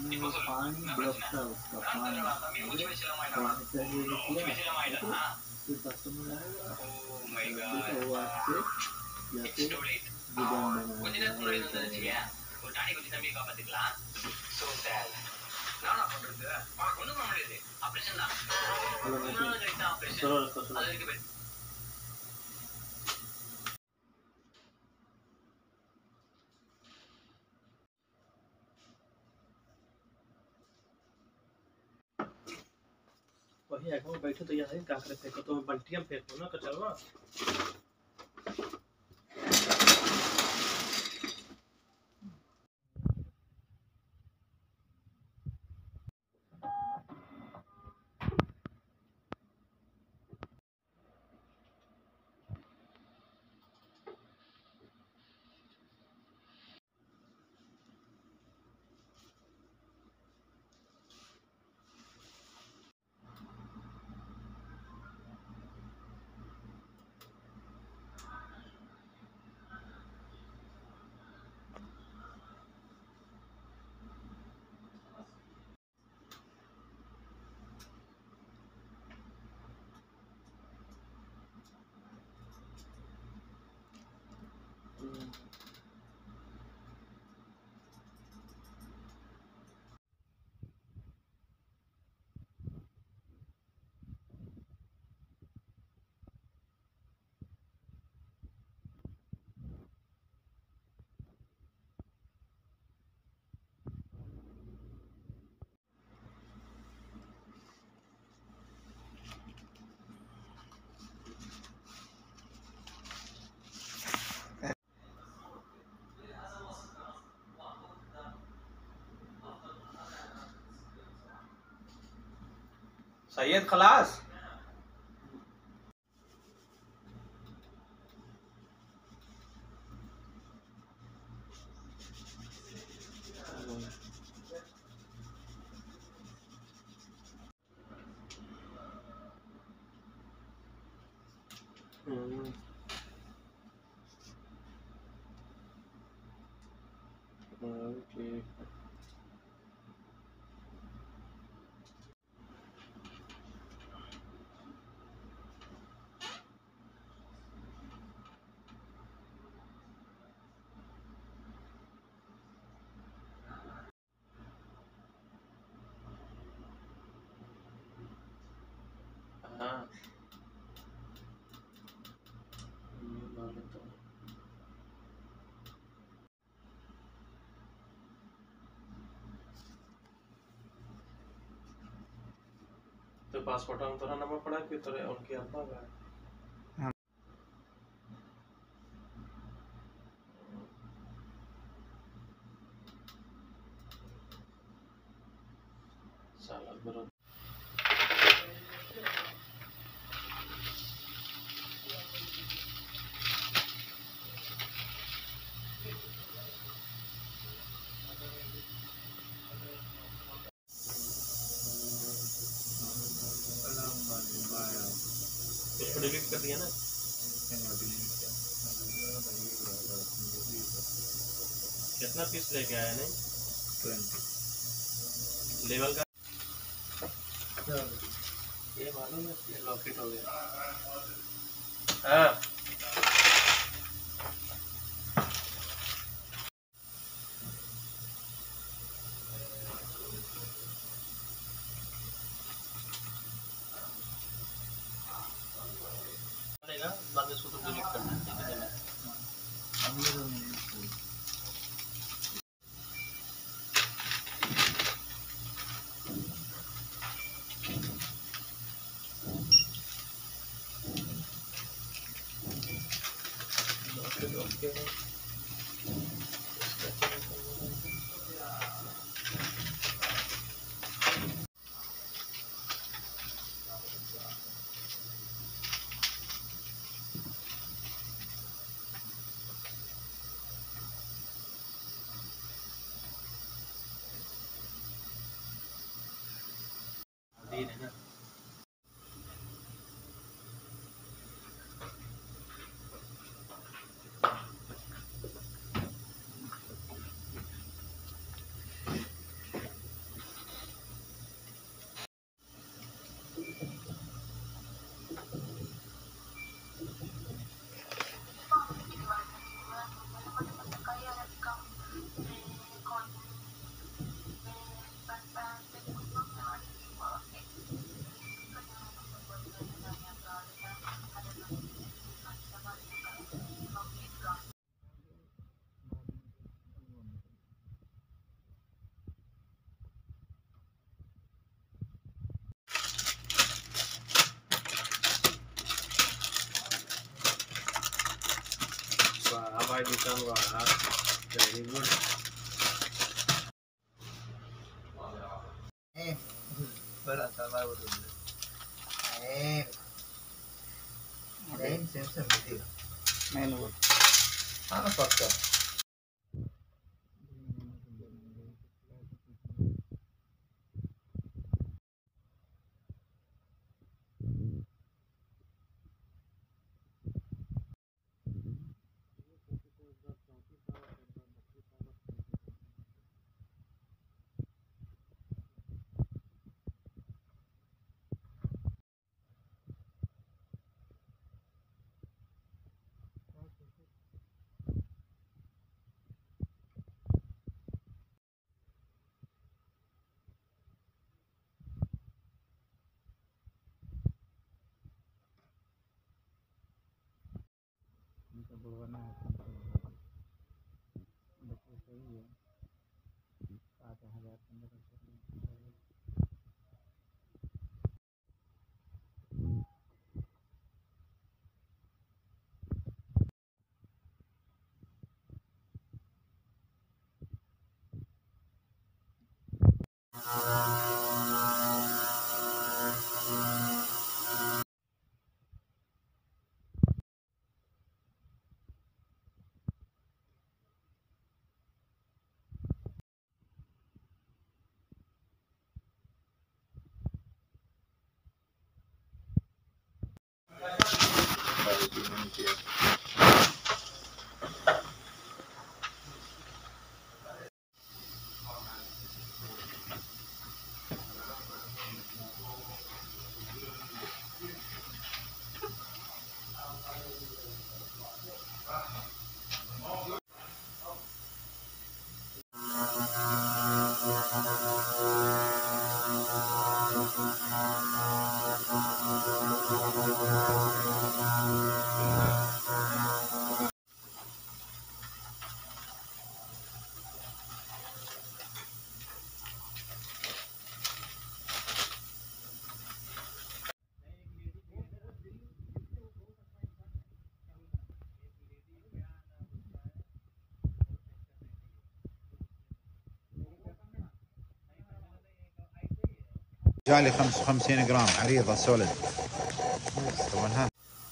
उसमें वो पानी ब्लॉक था, उसका पानी से किया फिर कस्टमर आएगा देखो वो आपसे या फिर डिजाइन बनाएगा वही आगे बैठे तो यहाँ का करे फेंको तो बल्टियां फेंको ना कचरवा। सैयद खलास तो पासपोर्ट में तोरा नंबर पड़ा कि तोरे उनके अब्बा का साला बरो इसको डिलीट कर दिया ना। कितना पीस लेके आया नहीं 20 लेवल का ये मालूम है ये लॉकेट हो गया। हाँ बाद में इसको तो डिलीट करना है। भाई निशान वाला वेरी गुड बड़ा सवाल वो सेम सेम मैंने वो हाँ पक्का बोलना है देखो सही है 7,000 جالي 55 جرام عريضة سوليد طبعا هذا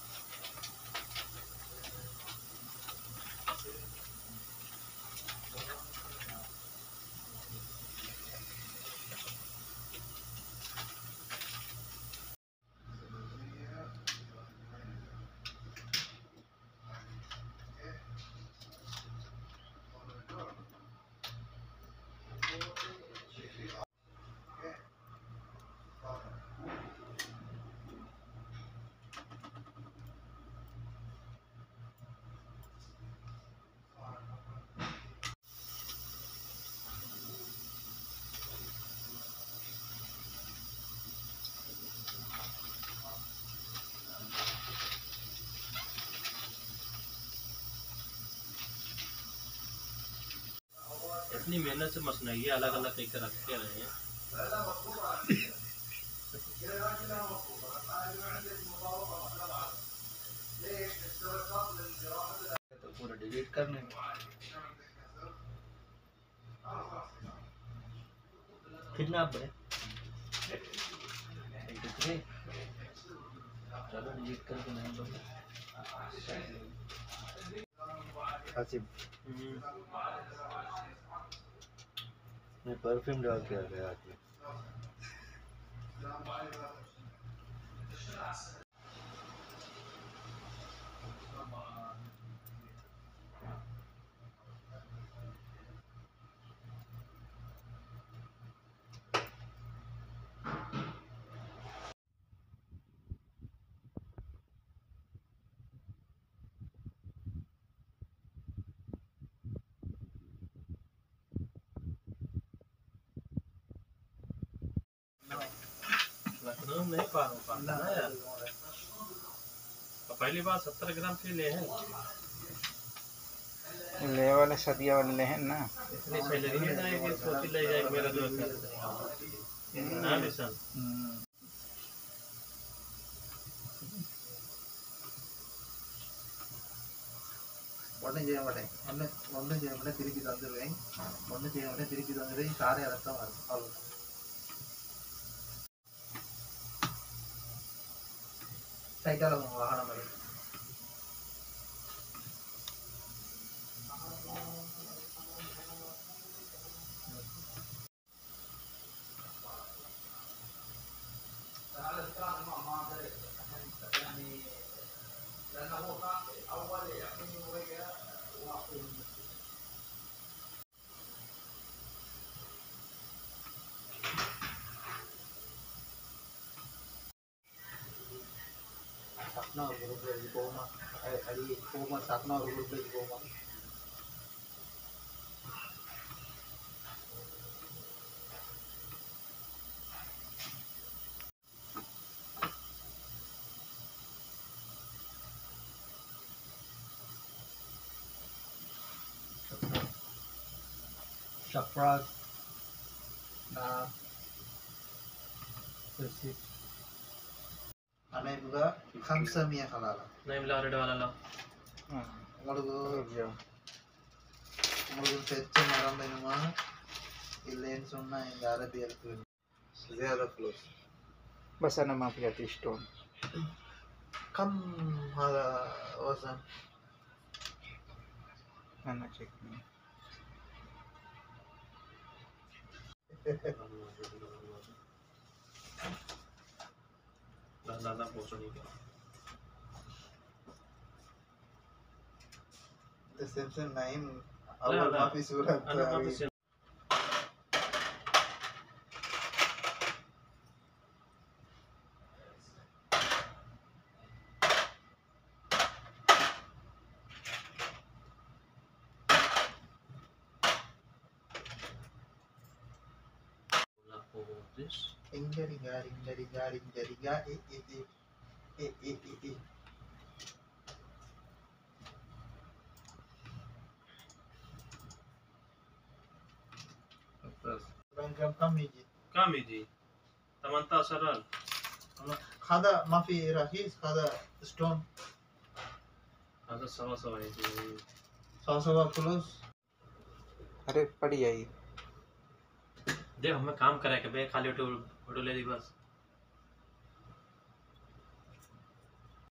इतनी मेहनत से मसनैये अलग अलग करके रखे रहे हैं तो पूरा डिलीट करने कितना आप है चलो डिलीट करके नहीं बोलो आसिफ मैं परफ्यूम डाल के आ गया हाथ में लखनऊ नहीं पार हो पाता ना यार पहली बार 70 ग्राम के ले हैं ले वाले सदिया वाले हैं ना इतनी सैलरी नहीं जाएगी सोच ले जाएगी मेरा जो ना निशान ஒன்றும் செய்ய மாட்டேன், ஒன்றும் செய்ய மாட்டேன், திருப்பி தந்துடுவேன். ஒன்றும் செய்ய மாட்டேன், திருப்பி தந்துடுவேன். காரை அடக்கம் வரும், அவ்வளோதான். சைட்டால் வாகனம் வரும். Sakna group lagi Boma, hari Boma Sakna group lagi Boma. Shafraz, nah, bersih. Aneh juga, khamsa mia halala. Naim la reda wala la. உங்களுக்கு செச்ச மரம் வேணுமா இல்லைன்னு சொன்னா எங்க அரபியருக்கு زيادة فلوس. بس أنا ما في عندي شلون. كم هذا وزن؟ أنا check me. لا بوصلني. السمسم نايم أول ما في سورة. أنا ما في. Ringa. رقم كم يجي 18,000. هذا ما في رخيص، هذا ستون هذا سوا يجي 100 فلوس. अरे पड़ी आई देख हमें काम करे के बे खाली ऑटो ले ली बस.